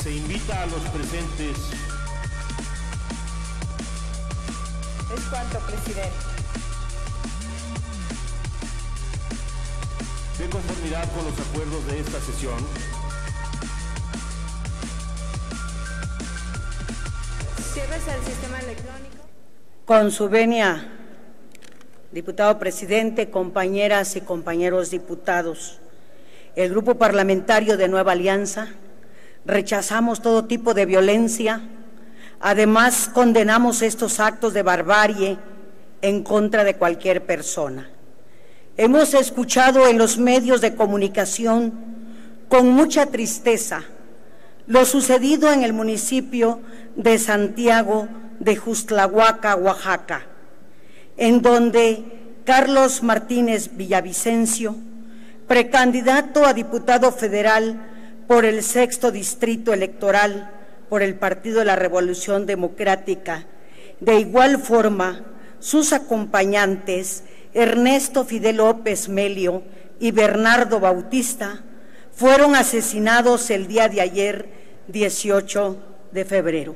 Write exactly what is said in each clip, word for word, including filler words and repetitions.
Se invita a los presentes. Es cuanto, presidente. De conformidad con los acuerdos de esta sesión, Cierres al sistema electrónico. Con su venia, diputado presidente, compañeras y compañeros diputados, el Grupo Parlamentario de Nueva Alianza rechazamos todo tipo de violencia. Además, condenamos estos actos de barbarie en contra de cualquier persona. Hemos escuchado en los medios de comunicación con mucha tristeza lo sucedido en el municipio de Santiago de Justlahuaca, Oaxaca, en donde Carlos Martínez Villavicencio, precandidato a diputado federal por el sexto distrito electoral por el Partido de la Revolución Democrática, de igual forma sus acompañantes Ernesto Fidel López Melio y Bernardo Bautista fueron asesinados el día de ayer, dieciocho de febrero.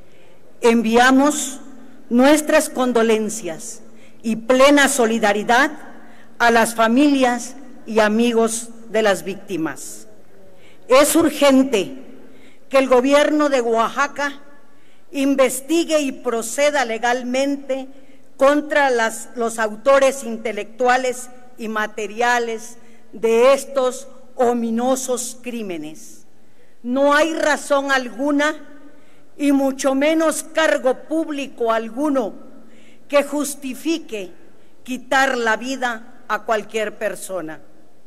Enviamos nuestras condolencias y plena solidaridad a las familias y amigos de las víctimas. Es urgente que el gobierno de Oaxaca investigue y proceda legalmente contra las, los autores intelectuales y materiales de estos ominosos crímenes. No hay razón alguna, y mucho menos cargo público alguno, que justifique quitar la vida a cualquier persona.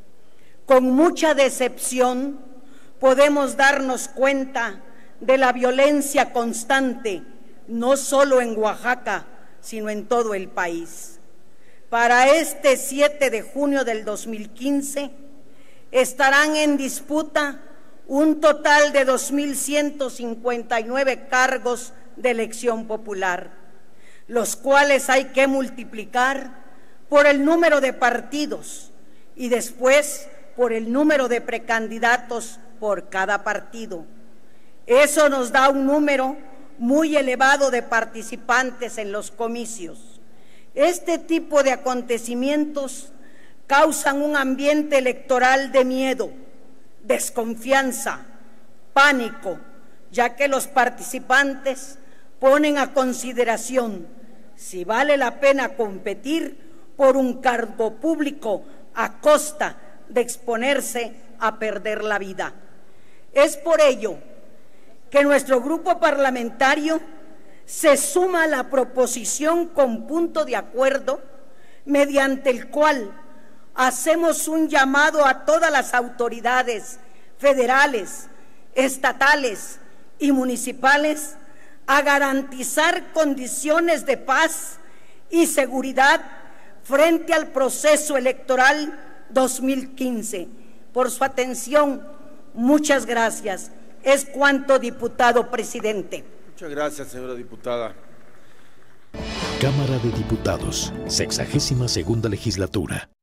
Con mucha decepción podemos darnos cuenta de la violencia constante, no solo en Oaxaca, sino en todo el país. Para este siete de junio del dos mil quince estarán en disputa un total de dos mil ciento cincuenta y nueve cargos de elección popular, los cuales hay que multiplicar por el número de partidos y después por el número de precandidatos por cada partido. Eso nos da un número muy elevado de participantes en los comicios. Este tipo de acontecimientos causan un ambiente electoral de miedo, desconfianza, pánico, ya que los participantes ponen a consideración si vale la pena competir por un cargo público a costa de exponerse a perder la vida. Es por ello que nuestro grupo parlamentario se suma a la proposición con punto de acuerdo, mediante el cual hacemos un llamado a todas las autoridades federales, estatales y municipales a garantizar condiciones de paz y seguridad frente al proceso electoral dos mil quince. Por su atención, muchas gracias. Es cuanto, diputado presidente. Muchas gracias, señora diputada. Cámara de Diputados, sexagésima segunda legislatura.